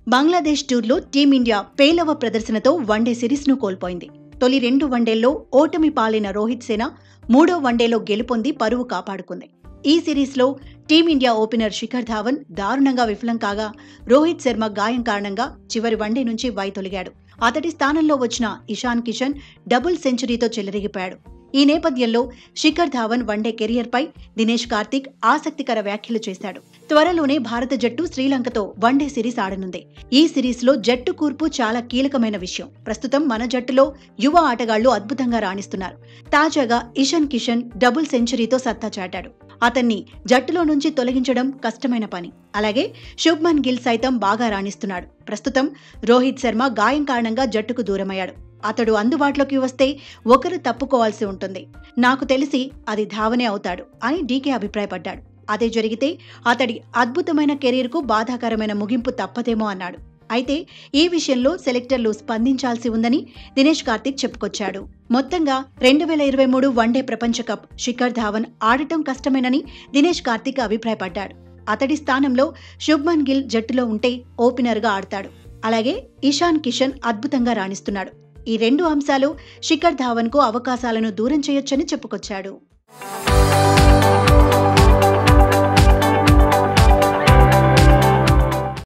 బంగ్లాదేశ్ టూర్లో టీమిండియా పేలవ ప్రదర్శనతో వన్డే సిరీస్ను కోల్పోయింది. తొలి 2 వన్డేల్లో ఓటమి పాలైన రోహిత్ సేన మూడో వన్డేలో గెలుపొంది పరువు కాపాడుకుంది. ఈ సిరీస్లో టీమిండియా ఓపెనర్ శిఖర్ ధావన్ దారుణంగా విఫలం కాగా, రోహిత్ శర్మ గాయం కారణంగా చివరి వన్డే నుంచి వైదొలిగాడు. అతడి స్థానంలో వచ్చిన ఇషాన్ కిషన్ డబుల్ సెంచరీతో చెలరేగిపోయాడు. ఈ నేపథ్యంలో శిఖర్ ధావన్ వన్డే కెరియర్పై దినేష్ కార్తిక్ ఆసక్తికర వ్యాఖ్యలు చేశాడు. త్వరలోనే భారత జట్టు శ్రీలంకతో వన్డే సిరీస్ ఆడనుంది. ఈ సిరీస్లో జట్టు కూర్పు చాలా కీలకమైన విషయం. ప్రస్తుతం మన జట్టులో యువ ఆటగాళ్లు అద్భుతంగా రాణిస్తున్నారు. తాజాగా ఇషాన్ కిషన్ డబుల్ సెంచరీతో సత్తా చాటాడు. అతన్ని జట్టులో నుంచి తొలగించడం కష్టమైన పని. అలాగే శుభ్మన్ గిల్ సైతం బాగా రాణిస్తున్నాడు. ప్రస్తుతం రోహిత్ శర్మ గాయం కారణంగా జట్టుకు దూరమయ్యాడు. అతడు అందుబాటులోకి వస్తే ఒకరు తప్పుకోవాల్సి ఉంటుంది. నాకు తెలిసి అది ధావనే అవుతాడు అని డీకే అభిప్రాయపడ్డాడు. అదే జరిగితే అతడి అద్భుతమైన కెరీర్కు బాధాకరమైన ముగింపు తప్పదేమో అన్నాడు. అయితే ఈ విషయంలో సెలెక్టర్లు స్పందించాల్సి ఉందని దినేష్ కార్తిక్ చెప్పుకొచ్చాడు. మొత్తంగా 2023 వన్డే ప్రపంచ కప్ శిఖర్ ధావన్ ఆడటం కష్టమేనని దినేష్ కార్తిక్ అభిప్రాయపడ్డాడు. అతడి స్థానంలో శుభ్మన్ గిల్ జట్టులో ఉంటే ఓపెనర్గా ఆడతాడు. అలాగే ఇషాన్ కిషన్ అద్భుతంగా రాణిస్తున్నాడు. ఈ 2 అంశాలు శిఖర్ ధావన్కు అవకాశాలను దూరం చేయొచ్చని చెప్పుకొచ్చాడు.